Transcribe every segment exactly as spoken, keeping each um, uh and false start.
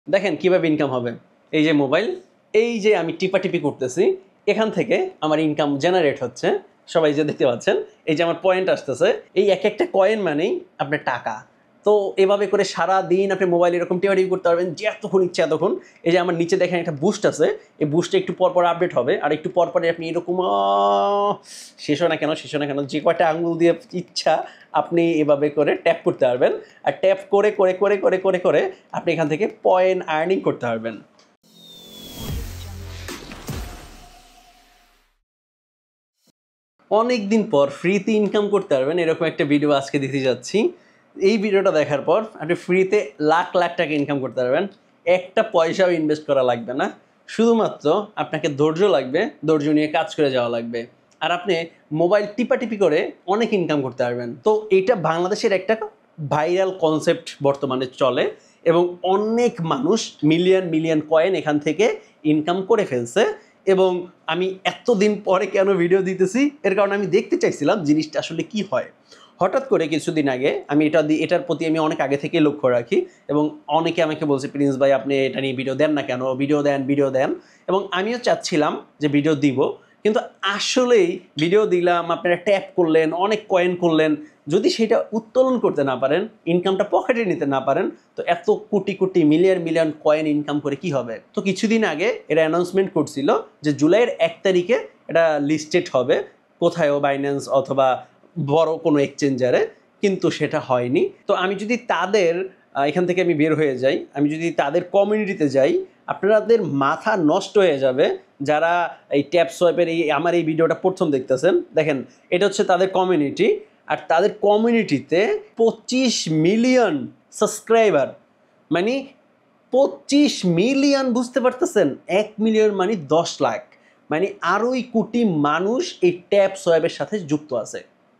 দেখেন কিভাবে ইনকাম হবে। এই যে মোবাইল, এই যে আমি টিপাটিপি করতেছি, এখান থেকে আমার ইনকাম জেনারেট হচ্ছে। সবাই যে দেখতে পাচ্ছেন, এই যে আমার পয়েন্ট আসতেছে, এই এক একটা কয়েন মানেই আপনার টাকা। তো এভাবে করে সারাদিন আপনি মোবাইল এরকম টিপাটিপি করতে পারবেন যতক্ষণ ইচ্ছা এতক্ষণ। এই যে আমার নিচে দেখেন একটা বুস্ট আছে, এই বুস্টে একটু পর পর আপডেট হবে, আর একটু পর পরে আপনি এরকম আহ, শেষ হয় না কেন শেষ হয় না কেন যে কয়টা আঙুল দিয়ে ইচ্ছা আপনি এভাবে করে ট্যাপ করতে পারবেন। আর ট্যাপ করে করে করে করে করে করে আপনি এখান থেকে পয়েন্ট আর্নিং করতে পারবেন। অনেক দিন পর ফ্রিতে ইনকাম করতে পারবেন এরকম একটা ভিডিও আজকে দিতে যাচ্ছি। এই ভিডিওটা দেখার পর আপনি ফ্রিতে লাখ লাখ টাকা ইনকাম করতে পারবেন। একটা পয়সাও ইনভেস্ট করা লাগবে না, শুধুমাত্র আপনাকে ধৈর্য লাগবে, ধৈর্য নিয়ে কাজ করে যাওয়া লাগবে। আর আপনি মোবাইল টিপাটিপি করে অনেক ইনকাম করতে পারবেন। তো এটা বাংলাদেশের একটা ভাইরাল কনসেপ্ট বর্তমানে চলে, এবং অনেক মানুষ মিলিয়ন মিলিয়ন কয়েন এখান থেকে ইনকাম করে ফেলছে। এবং আমি এতদিন পরে কেন ভিডিও দিতেছি, এর কারণে আমি দেখতে চাইছিলাম জিনিসটা আসলে কি হয়। হঠাৎ করে কিছুদিন আগে আমি এটা দিয়ে এটার প্রতি আমি অনেক আগে থেকেই লক্ষ্য রাখি, এবং অনেকে আমাকে বলছে প্রিন্স ভাই আপনি এটা নিয়ে ভিডিও দেন না কেন, ভিডিও দেন ভিডিও দেন। এবং আমিও চাচ্ছিলাম যে ভিডিও দিব, কিন্তু আসলেই ভিডিও দিলাম, আপনারা ট্যাপ করলেন, অনেক কয়েন করলেন, যদি সেটা উত্তোলন করতে না পারেন, ইনকামটা পকেটে নিতে না পারেন, তো এত crore crore million million coin income করে কি হবে। তো কিছুদিন আগে এটা অ্যানাউন্সমেন্ট করছিল যে জুলাইয়ের এক তারিখে এটা লিস্টেড হবে কোথায়ও, বাইন্যান্স অথবা বড় কোনো এক্সচেঞ্জারে, কিন্তু সেটা হয়নি। তো আমি যদি তাদের এখান থেকে আমি বের হয়ে যাই, আমি যদি তাদের কমিউনিটিতে যাই, আপনাদের মাথা নষ্ট হয়ে যাবে। যারা এই ট্যাপ সোয়াইপের এই আমার এই ভিডিওটা প্রথম দেখতেছেন, দেখেন এটা হচ্ছে তাদের কমিউনিটি। আর তাদের কমিউনিটিতে পঁচিশ মিলিয়ন সাবস্ক্রাইবার, মানে পঁচিশ মিলিয়ন, বুঝতে পারতেছেন? এক মিলিয়ন মানে দশ লাখ, মানে আড়াই কোটি মানুষ এই ট্যাপ সোয়াইপের সাথে যুক্ত আছে।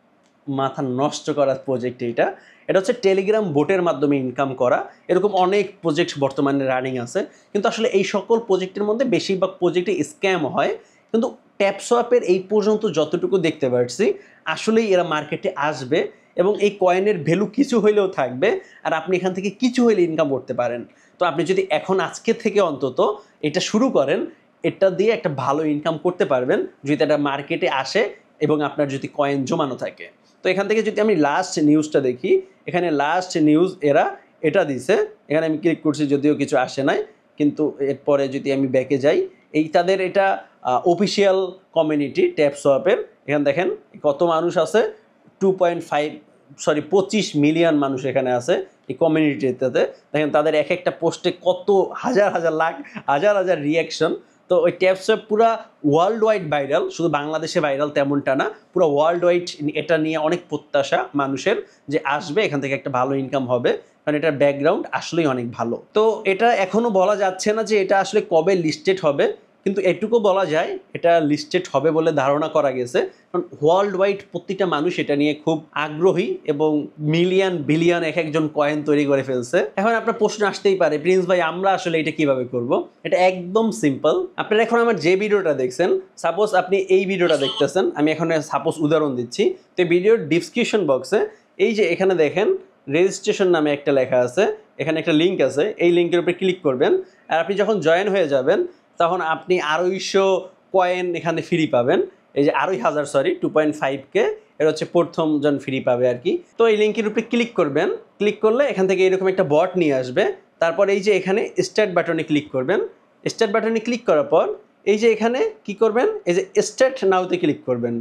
মাথা নষ্ট করার প্রজেক্ট এটা। এটা হচ্ছে টেলিগ্রাম বোটের মাধ্যমে ইনকাম করা। এরকম অনেক প্রজেক্ট বর্তমানে রানিং আছে, কিন্তু আসলে এই সকল প্রজেক্টের মধ্যে বেশিরভাগ প্রজেক্টে স্ক্যাম হয়। কিন্তু ট্যাপসোয়াপের এই পর্যন্ত যতটুকু দেখতে পাচ্ছি, আসলেই এরা মার্কেটে আসবে এবং এই কয়েনের ভ্যালু কিছু হইলেও থাকবে, আর আপনি এখান থেকে কিছু হইলে ইনকাম করতে পারেন। তো আপনি যদি এখন আজকে থেকে অন্তত এটা শুরু করেন, এটা দিয়ে একটা ভালো ইনকাম করতে পারবেন যদি এটা মার্কেটে আসে এবং আপনার যদি কয়েন জমানো থাকে। তো এখান থেকে যদি আমি লাস্ট নিউজটা দেখি, এখানে লাস্ট নিউজ এরা এটা দিছে, এখানে আমি ক্লিক করছি যদিও কিছু আসে নাই, কিন্তু এরপরে যদি আমি ব্যাকে যাই, এই তাদের এটা অফিসিয়াল কমিউনিটি ট্যাপসোয়াপের। এখানে দেখেন কত মানুষ আছে, টু পয়েন্ট ফাইভ সরি পঁচিশ মিলিয়ন মানুষ এখানে আছে এই কমিউনিটিতে। দেখেন তাদের এক একটা পোস্টে কত হাজার হাজার লাখ হাজার হাজার রিয়াকশন। তো ওই ট্যাপসোয়াপ পুরা ওয়ার্ল্ড ওয়াইড ভাইরাল, শুধু বাংলাদেশে ভাইরাল তেমনটা না, পুরো ওয়ার্ল্ড ওয়াইড এটা নিয়ে অনেক প্রত্যাশা মানুষের যে আসবে এখান থেকে একটা ভালো ইনকাম হবে, কারণ এটার ব্যাকগ্রাউন্ড আসলেই অনেক ভালো। তো এটা এখনও বলা যাচ্ছে না যে এটা আসলে কবে লিস্টেড হবে, কিন্তু এটুকু বলা যায় এটা লিস্টেড হবে বলে ধারণা করা গেছে, কারণ ওয়ার্ল্ড ওয়াইড প্রতিটা মানুষ এটা নিয়ে খুব আগ্রহী এবং মিলিয়ন বিলিয়ন এক একজন কয়েন তৈরি করে ফেলছে। এখন আপনার প্রশ্ন আসতেই পারে প্রিন্স ভাই আমরা আসলে এটা কিভাবে করব। এটা একদম সিম্পল। আপনারা এখন আমার যে ভিডিওটা দেখছেন, সাপোজ আপনি এই ভিডিওটা দেখতেছেন, আমি এখন সাপোজ উদাহরণ দিচ্ছি, তো ভিডিওর ডিসক্রিপশন বক্সে এই যে এখানে দেখেন রেজিস্ট্রেশন নামে একটা লেখা আছে, এখানে একটা লিঙ্ক আছে, এই লিঙ্কের উপরে ক্লিক করবেন। আর আপনি যখন জয়েন হয়ে যাবেন তখন আপনি আড়াইশো কয়েন এখানে ফ্রি পাবেন। এই যে আড়াই হাজার সরি টু পয়েন্ট ফাইভ কে এটা হচ্ছে প্রথম জন ফ্রি পাবে আর কি। তো এই লিঙ্কের উপরে ক্লিক করবেন, ক্লিক করলে এখান থেকে এরকম একটা বট নিয়ে আসবে। তারপর এই যে এখানে স্টার্ট বাটনে ক্লিক করবেন, স্টার্ট বাটনে ক্লিক করার পর এই যে এখানে কি করবেন, এই যে স্টার্ট নাওতে ক্লিক করবেন।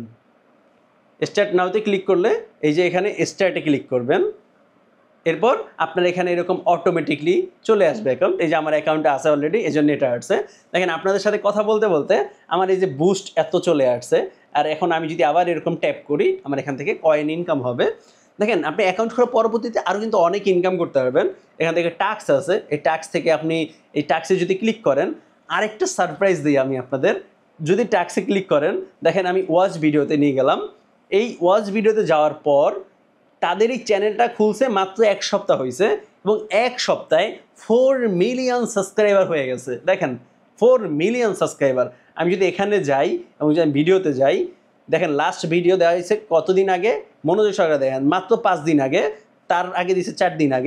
স্টার্ট নাওতে ক্লিক করলে এই যে এখানে স্টার্টে ক্লিক করবেন। এরপর আপনার এখানে এরকম অটোমেটিকলি চলে আসবে অ্যাকাউন্ট। এই যে আমার অ্যাকাউন্টে আছে অলরেডি, এই জন্য এটা আসছে। দেখেন আপনাদের সাথে কথা বলতে বলতে আমার এই যে বুস্ট এত চলে আসছে। আর এখন আমি যদি আবার এরকম ট্যাপ করি, আমার এখান থেকে কয়েন ইনকাম হবে। দেখেন আপনি অ্যাকাউন্ট করার পরবর্তীতে আরও কিন্তু অনেক ইনকাম করতে পারবেন। এখান থেকে টাস্ক আছে, এই টাস্ক থেকে আপনি এই টাস্কে যদি ক্লিক করেন, আরেকটা সারপ্রাইজ দিই আমি আপনাদের। যদি টাস্কে ক্লিক করেন, দেখেন আমি ওয়াচ ভিডিওতে নিয়ে গেলাম। এই ওয়াচ ভিডিওতে যাওয়ার পর তাদের এই চ্যানেলটা খুলছে মাত্র এক সপ্তাহ হয়েছে, এবং এক সপ্তাহে ফোর মিলিয়ন সাবস্ক্রাইবার হয়ে গেছে। দেখেন ফোর মিলিয়ন সাবস্ক্রাইবার। আমি যদি এখানে যাই এবং যদি আমি ভিডিওতে যাই, দেখেন লাস্ট ভিডিও দেওয়া হয়েছে কতদিন আগে, মনোযোগ সহকারে দেখেন, মাত্র পাঁচ দিন আগে, তার আগে দিয়েছে চার দিন আগে।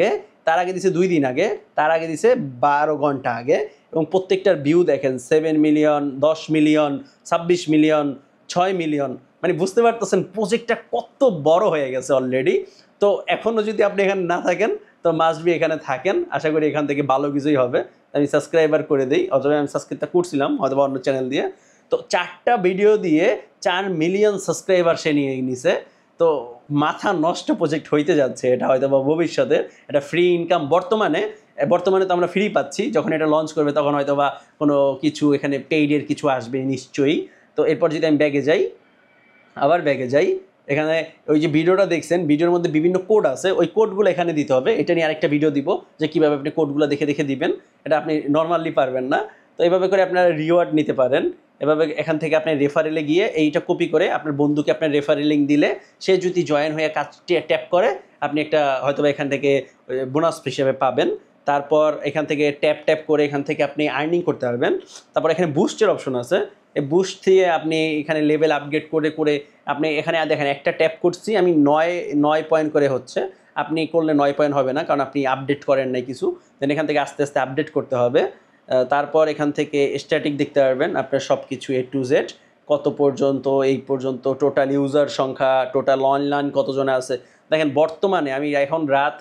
তার আগে দিছে দুই দিন আগে, তার আগে দিছে বারো ঘন্টা আগে, এবং প্রত্যেকটার ভিউ দেখেন সেভেন মিলিয়ন, দশ মিলিয়ন, ছাব্বিশ মিলিয়ন, ছয় মিলিয়ন। মানে বুঝতে পারতেছেন প্রজেক্টটা কত বড় হয়ে গেছে অলরেডি। তো এখনও যদি আপনি এখানে না থাকেন তো মাস্ট বি এখানে থাকেন, আশা করি এখান থেকে ভালো কিছুই হবে। আমি সাবস্ক্রাইবার করে দিই, অথবা আমি সাবস্ক্রাইবটা করছিলাম হয়তো অন্য চ্যানেল দিয়ে। তো চারটা ভিডিও দিয়ে চার মিলিয়ন সাবস্ক্রাইবার সে নিয়ে নিছে। তো মাথা নষ্ট প্রজেক্ট হইতে যাচ্ছে এটা, হয়তো বা ভবিষ্যতে এটা ফ্রি ইনকাম। বর্তমানে বর্তমানে তো আমরা ফ্রি পাচ্ছি, যখন এটা লঞ্চ করবে তখন হয়তো বা কোনো কিছু এখানে পেইডের কিছু আসবে নিশ্চয়ই। তো এরপর যদি আমি ব্যাগে যাই, আবার ব্যাগে যাই, এখানে ওই যে ভিডিওটা দেখছেন, ভিডিওর মধ্যে বিভিন্ন কোড আছে, ওই কোডগুলো এখানে দিতে হবে। এটা নিয়ে আরেকটা ভিডিও দিব যে কীভাবে আপনি কোডগুলো দেখে দেখে দিবেন, এটা আপনি নর্মালি পারবেন না। তো এইভাবে করে আপনারা রিওয়ার্ড নিতে পারেন। এভাবে এখান থেকে আপনি রেফারেলে গিয়ে এইটা কপি করে আপনার বন্ধুকে আপনার রেফারেল লিঙ্ক দিলে সে যদি জয়েন হয়ে কাজটি ট্যাপ করে, আপনি একটা হয়তো এখান থেকে বোনাস হিসেবে পাবেন। তারপর এখান থেকে ট্যাপ ট্যাপ করে এখান থেকে আপনি আর্নিং করতে পারবেন। তারপর এখানে বুস্টের অপশন আছে, এই বুস্ট দিয়ে আপনি এখানে লেভেল আপগ্রেড করে করে আপনি এখানে দেখেন একটা ট্যাপ করছি আমি, নয় নয় পয়েন্ট করে হচ্ছে। আপনি করলে নয় পয়েন্ট হবে না, কারণ আপনি আপডেট করেন নাই কিছু। দেন এখান থেকে আস্তে আস্তে আপডেট করতে হবে। তারপর এখান থেকে স্ট্যাটিক দেখতে পারবেন আপনার সব কিছু এ টু জেড, কত পর্যন্ত, এই পর্যন্ত টোটাল ইউজার সংখ্যা, টোটাল অনলাইন কতজনে আছে। দেখেন বর্তমানে আমি এখন রাত,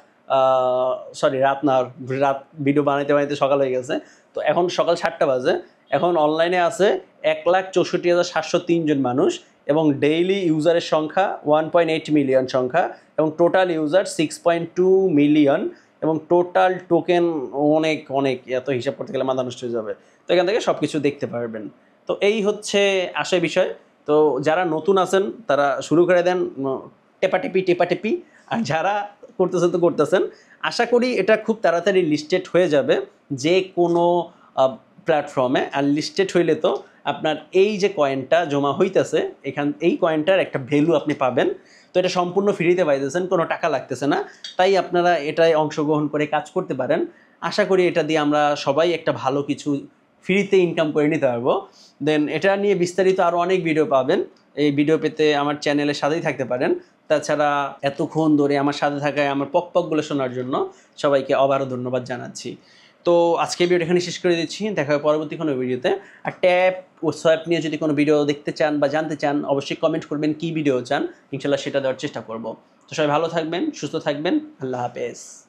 সরি রাত না, রাত ভিডিও বানাইতে বানাইতে সকাল হয়ে গেছে। তো এখন সকাল সাতটা বাজে, এখন অনলাইনে আছে এক লাখ চৌষট্টি হাজার সাতশো তিনজন মানুষ, এবং ডেইলি ইউজারের সংখ্যা ওয়ান পয়েন্ট এইট মিলিয়ন সংখ্যা, এবং total user six point two million, এবং টোটাল টোকেন অনেক অনেক, এত হিসাব করতে গেলে মাথা নষ্ট হয়ে যাবে। তো এখান থেকে সব কিছু দেখতে পারবেন। তো এই হচ্ছে আসে বিষয়। তো যারা নতুন আছেন তারা শুরু করে দেন টেপাটেপি টেপাটেপি, আর যারা করতেছেন তো করতেছেন। আশা করি এটা খুব তাড়াতাড়ি লিস্টেড হয়ে যাবে যে কোনো প্ল্যাটফর্মে। আর লিস্টেড হইলে তো আপনার এই যে কয়েনটা জমা হইতেছে, এখান এই কয়েনটার একটা ভ্যালু আপনি পাবেন। তো এটা সম্পূর্ণ ফ্রিতে পাইতেছেন, কোনো টাকা লাগতেছে না। তাই আপনারা এটায় অংশগ্রহণ করে কাজ করতে পারেন। আশা করি এটা দিয়ে আমরা সবাই একটা ভালো কিছু ফ্রিতে ইনকাম করে নিতে পারবো। দেন এটা নিয়ে বিস্তারিত আরও অনেক ভিডিও পাবেন। এই ভিডিও পেতে আমার চ্যানেলের সাথেই থাকতে পারেন। তাছাড়া এতক্ষণ ধরে আমার সাথে থাকায়, আমার পক পকগুলো শোনার জন্য সবাইকে আবারও ধন্যবাদ জানাচ্ছি। তো আজকে ভিডিওটা এখানে শেষ করে দিচ্ছি, দেখা হবে পরবর্তী কোনো ভিডিওতে। আর ট্যাপ ও সোয়াইপ নিয়ে যদি কোনো ভিডিও দেখতে চান বা জানতে চান, অবশ্যই কমেন্ট করবেন কী ভিডিও চান, ইনশাল্লাহ সেটা দেওয়ার চেষ্টা করব। তো সবাই ভালো থাকবেন, সুস্থ থাকবেন, আল্লাহ হাফেজ।